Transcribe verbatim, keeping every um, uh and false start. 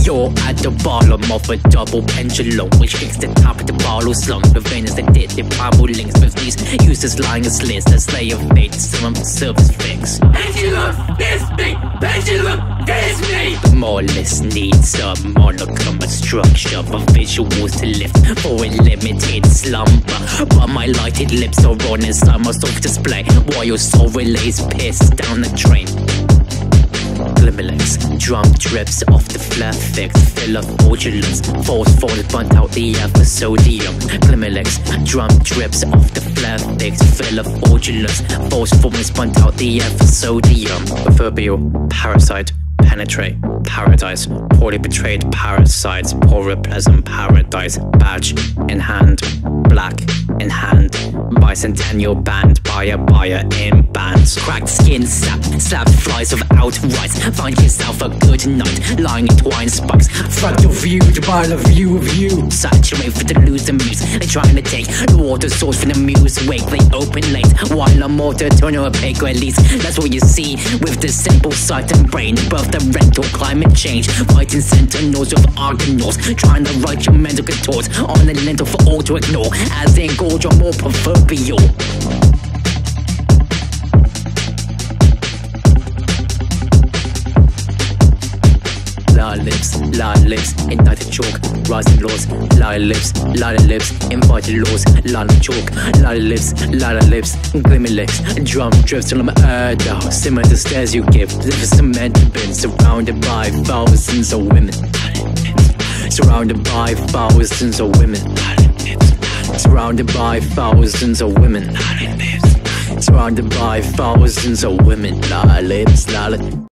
You're at the bottom of a double pendulum, which kicks the top of the bottle slung. The veins that did the primal links with these useless lying slits that slay your fate. Some surface fix. Pendulum, this me. Pendulum, this me. The moralist needs a monochrome structure for visuals to lift for a limited slumber. But my lighted lips are on inside my soft display while your soul relays piss down the drain. Glimmerlegs, drum drips off the flare fix, fill of fraudulence, force forward, bunt out the air for sodium. Glimmerlegs, drum drips off the flare fix, fill of fraudulence, force forward, bunt out the air for sodium. Proverbial parasite, penetrate paradise, poorly betrayed parasites, poor pleasant paradise, badge in hand, black in hand, bicentennial band, buyer, buyer in bands. Cracked skin, sap, slap flies of outright. Find yourself a good night, lying in twine spikes. Fractal view, to buy the view of you. Saturate for the loser muse, they're trying to take the water source from the muse wake. They open late, while I'm more to turn opaque, or at least that's what you see with the simple sight and brain. Above the rental climate change, fighting sentinels of argonauts, trying to write your mental contort on the lintel for all to ignore, as they engorge on more proverbial. Lie lips, lie lips, ignited chalk, rising laws, lie lips, lie lips, invited laws, lie chalk, lie lips, lie lips, glimmer lips, drum drifts till I'm aired out, simmer the stares you give, live a cement bin, surrounded by thousands of women, surrounded by thousands of women, surrounded by thousands of women, surrounded by thousands of women, lie lips, lie lips.